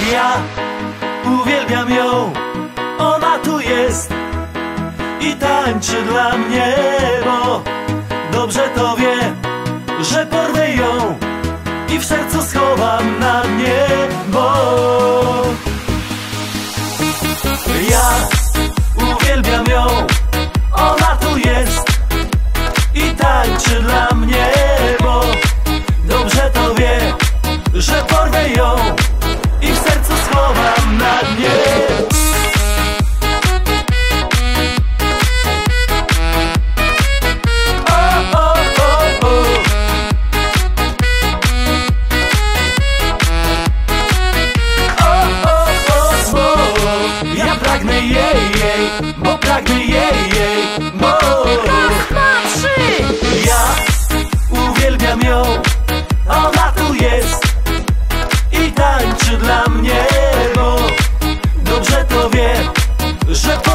Ja uwielbiam ją, ona tu jest i tańczy dla mnie, bo dobrze to wie, że porwę ją i w sercu schowam na dnie, bo ja uwielbiam ją, ona tu jest i tańczy dla mnie, bo dobrze to wie, że porwę ją i w sercu schowam na dnie. Ja pragnę jej, bo pragnę jej, bo Raz, dwa, trzy! ja uwielbiam ją, ona tu jest i tańczy dla mnie, bo dobrze to wie, że